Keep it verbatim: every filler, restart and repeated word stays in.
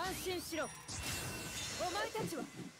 安心しろ。お前たちは